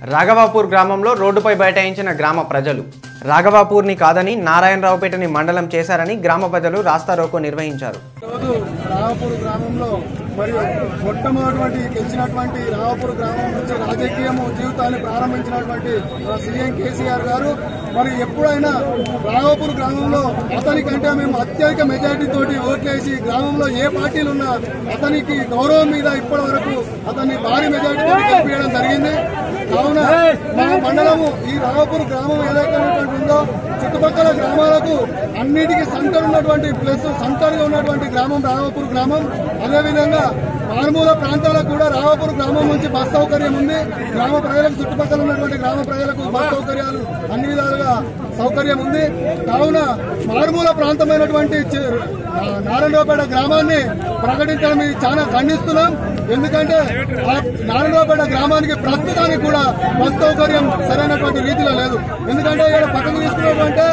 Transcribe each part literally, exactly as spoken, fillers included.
రాఘవాపూర్ గ్రామంలో రోడ్డుపై బైఠాయించిన గ్రామ ప్రజలు రాఘవాపూర్ని కాదని నారాయణరావుపేటని మండలం చేశారని గ్రామ ప్రజలు రాస్తారోకో నిర్వహించారు. రాఘవాపూర్ గ్రామంలో మరియు మొట్టమొదటి గెలిచినటువంటి రాఘవాపూర్ గ్రామం నుంచి రాజకీయం జీవితాన్ని ప్రారంభించినటువంటి సీఎం కేసీఆర్ గారు మరి ఎప్పుడైనా రాఘవాపూర్ గ్రామంలో అతనికంటే మేము అత్యధిక మెజార్టీ తోటి ఓట్లేసి గ్రామంలో ఏ పార్టీలు ఉన్నా అతనికి గౌరవం మీద ఇప్పటి వరకు అతన్ని భారీ మెజార్టీ తోటి గెలిపించడం జరిగింది. కావున మా మండలము ఈ రాఘవాపూర్ గ్రామం ఏదైతే ఉందో చుట్టుపక్కల గ్రామాలకు అన్నిటికీ సంకర్ ఉన్నటువంటి ప్లస్ సంకర్గా ఉన్నటువంటి గ్రామం రాఘవాపూర్ గ్రామం. అదేవిధంగా మారుమూల ప్రాంతాలకు కూడా రాఘవాపూర్ గ్రామం నుంచి బస్ సౌకర్యం ఉంది. గ్రామ ప్రజలకు చుట్టుపక్కల ఉన్నటువంటి గ్రామ ప్రజలకు బస్ సౌకర్యాలు అన్ని విధాలుగా సౌకర్యం ఉంది. కావున మారుమూల ప్రాంతమైనటువంటి నారాయణరావుపేట గ్రామాన్ని ప్రకటించడం ఇది చాలా ఖండిస్తున్నాం. ఎందుకంటే నారాయణరావుపేట గ్రామానికి ప్రస్తుతానికి కూడా బస్ సౌకర్యం సరైనటువంటి రీతిలో లేదు. ఎందుకంటే ఇక్కడ పక్కకు తీసుకున్నటువంటి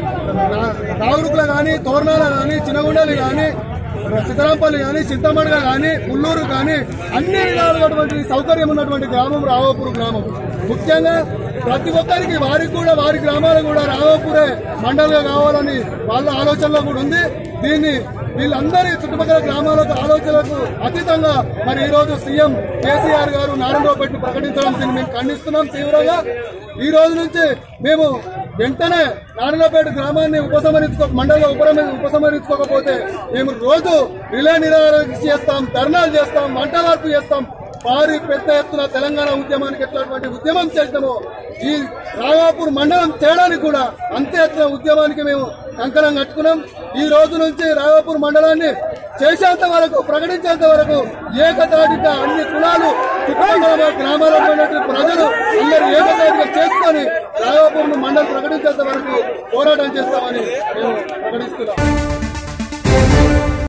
రావురుకుల కానీ తోర్నాల కానీ చిన్నగుండలి కానీ సిద్ధరాంపల్లి కానీ చింతమడగ కానీ పుల్లూరు కానీ అన్ని విధాలున్నటువంటి సౌకర్యం ఉన్నటువంటి గ్రామం రాఘవాపూర్ గ్రామం. ముఖ్యంగా ప్రతి ఒక్కరికి వారికి కూడా వారి గ్రామాలు కూడా రాఘవాపూరే మండలంగా కావాలని వాళ్ళ ఆలోచనలో కూడా ఉంది. దీన్ని వీళ్ళందరి చుట్టుపక్కల గ్రామాలకు ఆలోచనలకు అతీతంగా మరి ఈ రోజు సీఎం కేసీఆర్ గారు నారాయణరావుపేటను ప్రకటించడం దీన్ని మేము ఖండిస్తున్నాం తీవ్రంగా. ఈ రోజు నుంచి మేము వెంటనే నారాయణరావుపేట గ్రామాన్ని ఉపసంహరించుకో మండలంలో ఉపసంహరించుకోకపోతే మేము రోజు రిలే నిరాహారం చేస్తాం, ధర్నాలు చేస్తాం, మంట మార్పు చేస్తాం. భారీ పెద్ద ఎత్తున తెలంగాణ ఉద్యమానికి ఎట్లాంటి ఉద్యమం చేస్తామో ఈ రాఘవాపూర్ మండలం చేయడానికి కూడా అంతే ఎత్తున ఉద్యమానికి మేము కంకణం కట్టుకున్నాం. ఈ రోజు నుంచి రాఘవాపూర్ మండలాన్ని చేసేంత వరకు ప్రకటించేంత వరకు ఏకతాటిగా అన్ని కులాలు చుట్టుపక్కల గ్రామాల్లో ఉన్నటువంటి ప్రజలు అందరూ ఏకతాటిగా చేసుకొని రాఘవాపూర్ మండలం ప్రకటించేంత వరకు పోరాటం చేస్తామని మేము ప్రకటిస్తున్నాం.